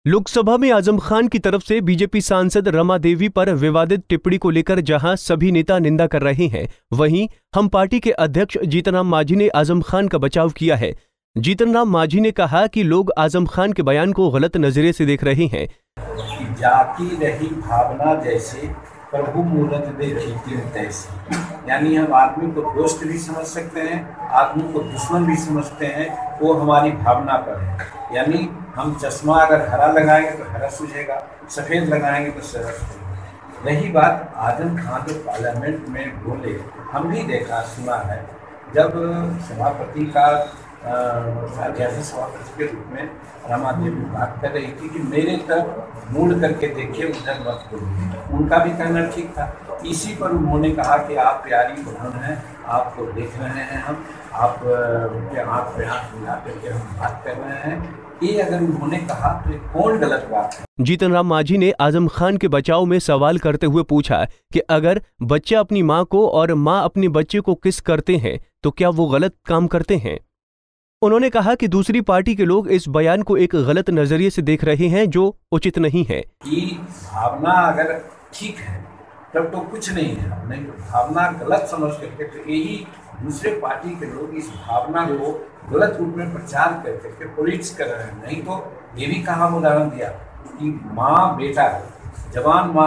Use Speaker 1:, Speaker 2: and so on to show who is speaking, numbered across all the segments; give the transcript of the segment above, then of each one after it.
Speaker 1: लोकसभा में आजम खान की तरफ से बीजेपी सांसद रमा देवी पर विवादित टिप्पणी को लेकर जहां सभी नेता निंदा कर रहे हैं, वहीं हम पार्टी के अध्यक्ष जीतन राम मांझी ने आजम खान का बचाव किया है। जीतन राम मांझी ने कहा कि लोग आजम खान के बयान को गलत नजरिए से देख रहे हैं।
Speaker 2: जाती रही भावना जैसे प्रभु मूरत देखी तिन तैसी, यानी हम आदमी को दोस्त भी समझ सकते हैं, आदमी को दुश्मन भी समझते हैं, वो हमारी भावना पर है। यानी हम चश्मा अगर हरा लगाएंगे तो हरा सूझेगा, सफ़ेद लगाएंगे तो सफ़ेद सूझेगा। रही बात आजम खान जो पार्लियामेंट में बोले, हम भी देखा सुना है, जब सभापति का सभापति के रूप में रमा देवी बात कर रही थी कि मेरे तक मुड़ करके देखिए, उधर मत बोलिए, उनका भी कहना ठीक था। इसी पर उन्होंने कहा कि आप प्यारी बहन हैं, आपको देख रहे हैं हम, आप के आँख पे आँख मिला करके हम बात कर रहे हैं, ये अगर उन्होंने कहा तो ये कौन गलत बात है।
Speaker 1: जीतन राम मांझी ने आजम खान के बचाव में सवाल करते हुए पूछा कि अगर बच्चा अपनी मां को और मां अपने बच्चे को किस करते हैं तो क्या वो गलत काम करते हैं। उन्होंने कहा कि दूसरी पार्टी के लोग इस बयान को एक गलत नजरिए से देख रहे हैं जो उचित नहीं है।
Speaker 2: कि भावना अगर ठीक है तब तो कुछ नहीं है, नहीं तो भावना गलत समझ करके तो यही दूसरे पार्टी के लोग इस भावना को गलत रूप में प्रचार करके पॉलिटिक्स कर रहे हैं। नहीं तो ये भी कहा उदाहरण दिया कि माँ बेटा है, जवान माँ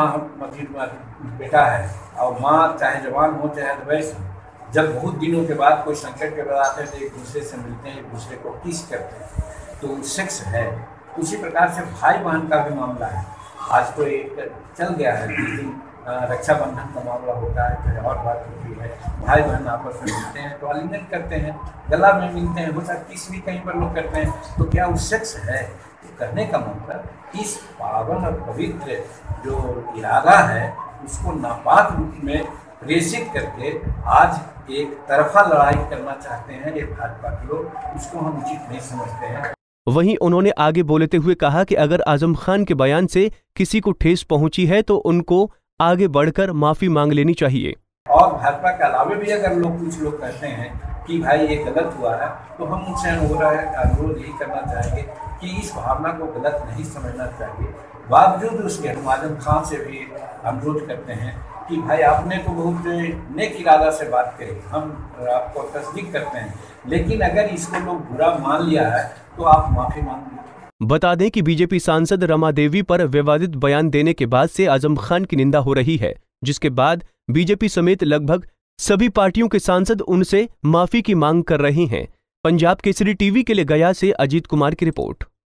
Speaker 2: बेटा है, और माँ चाहे जवान हो चाहे अदवैस हो, जब बहुत दिनों के बाद कोई संकट के बाद आते हैं तो एक दूसरे से मिलते हैं, एक दूसरे को किस करते हैं, तो सेक्स है। उसी प्रकार से भाई बहन का भी मामला है। आज तो एक चल गया है, जिस दिन रक्षाबंधन का मामला होता है, चाहे और बात होती है, भाई बहन आपस में मिलते हैं तो आलिंगन करते हैं, गला में मिलते हैं, हो सकता है किस भी कहीं पर लोग करते हैं, तो क्या वो सेक्स है। तो करने का मतलब इस पावन और पवित्र जो इरादा है उसको नापाक रूप में प्रेषित करके आज एक तरफा लड़ाई करना चाहते हैं ये भाजपा के लोग, उसको हम उचित नहीं समझते हैं।
Speaker 1: वहीं उन्होंने आगे बोलते हुए कहा कि अगर आजम खान के बयान से किसी को ठेस पहुंची है तो उनको आगे बढ़कर माफी मांग लेनी चाहिए।
Speaker 2: और भाजपा के अलावा भी अगर कुछ लोग कहते हैं कि भाई ये गलत हुआ है, तो हम उनसे अनुरोध यही करना चाहेंगे कि इस भावना को गलत नहीं समझना चाहिए। बावजूद उसके हम आजम खान से भी अनुरोध करते हैं कि भाई आपने तो बहुत नेक इरादा से बात करी, हम आपको तस्दीक करते हैं, लेकिन अगर इसको लोग बुरा मान लिया है तो आप माफी मांग लीजिए।
Speaker 1: बता दें कि बीजेपी सांसद रमा देवी पर विवादित बयान देने के बाद से आजम खान की निंदा हो रही है, जिसके बाद बीजेपी समेत लगभग सभी पार्टियों के सांसद उनसे माफी की मांग कर रहे हैं। पंजाब केसरी टीवी के लिए गया से अजीत कुमार की रिपोर्ट।